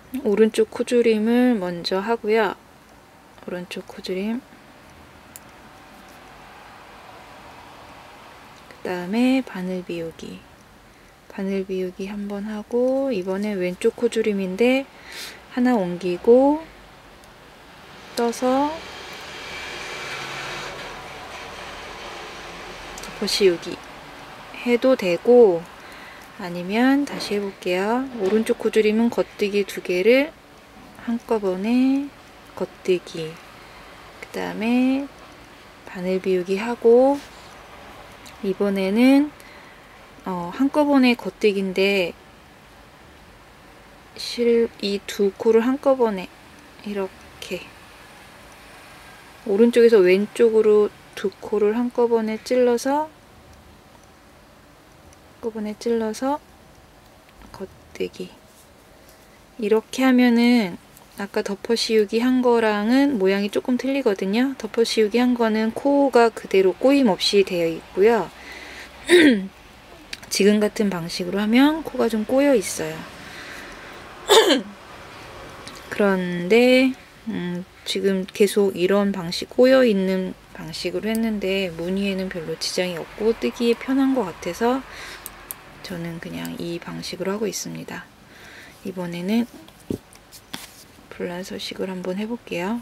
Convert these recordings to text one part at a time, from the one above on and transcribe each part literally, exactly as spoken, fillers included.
오른쪽 코줄임을 먼저 하고요. 오른쪽 코줄임, 그 다음에 바늘 비우기, 바늘 비우기 한번 하고, 이번에 왼쪽 코줄임인데 하나 옮기고 떠서 덮어 씌우기 해도 되고, 아니면 다시 해볼게요. 오른쪽 코줄임은 겉뜨기 두 개를 한꺼번에 겉뜨기, 그 다음에 바늘 비우기 하고, 이번에는 어, 한꺼번에 겉뜨기인데 이 두 코를 한꺼번에 이렇게 오른쪽에서 왼쪽으로 두 코를 한꺼번에 찔러서 한꺼번에 찔러서 겉뜨기, 이렇게 하면은 아까 덮어 씌우기 한 거랑은 모양이 조금 틀리거든요. 덮어 씌우기 한 거는 코가 그대로 꼬임 없이 되어 있고요. 지금 같은 방식으로 하면 코가 좀 꼬여 있어요. 그런데 음, 지금 계속 이런 방식, 꼬여 있는 방식으로 했는데 무늬에는 별로 지장이 없고 뜨기에 편한 것 같아서 저는 그냥 이 방식으로 하고 있습니다. 이번에는 불란서식을 한번 해볼게요.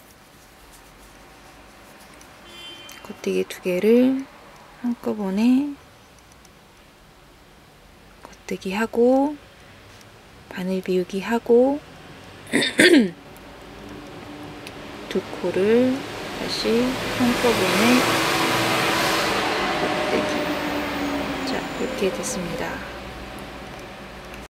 겉뜨기 두 개를 한꺼번에 겉뜨기 하고 바늘 비우기 하고 두 코를 다시 한꺼번에 겉뜨기. 자, 이렇게 됐습니다.